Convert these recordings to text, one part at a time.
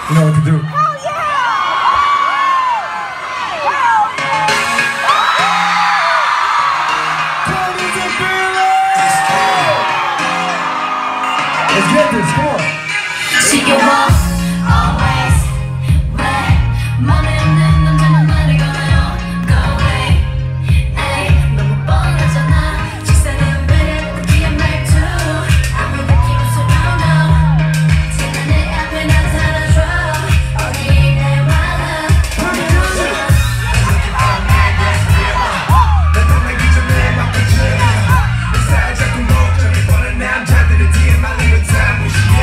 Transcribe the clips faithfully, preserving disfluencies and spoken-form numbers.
You know what to do. Let's get this, come on. 지겨워 always 왜 맘에 있는 남자만 말을 걸어요 Go away 에이 너무 뻔하잖아 식사는 매력 느끼한 말투 아무 느낌 없어 no no 제가 내 앞에 나타나줘 어디 내 와라 Put it on 난 떠나기 전에 막혀줘 내 살짝 궁금증이 뻔한 남자들의 뒤에 말리는 다 무시해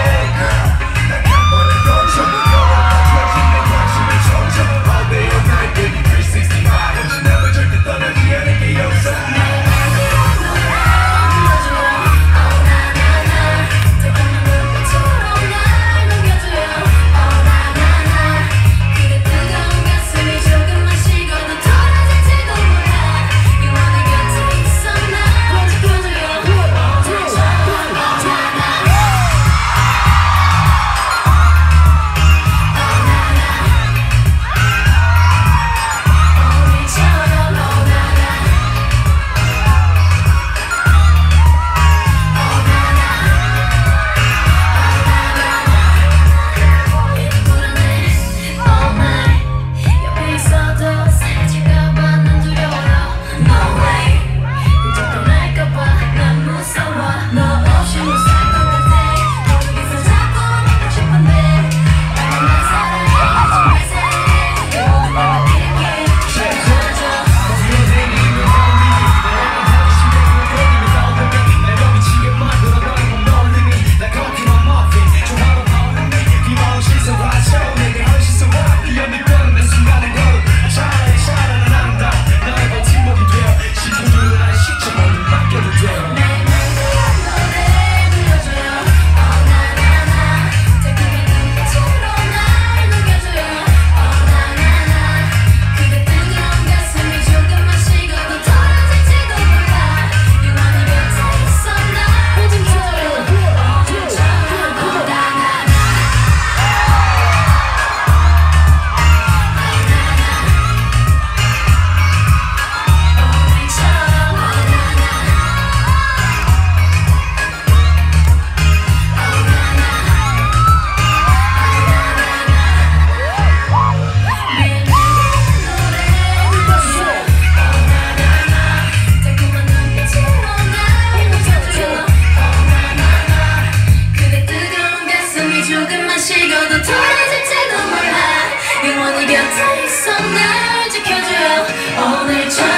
조금만 식어도 돌아질지도 몰라 영원히 곁에 있어 날 지켜줘요 오늘처럼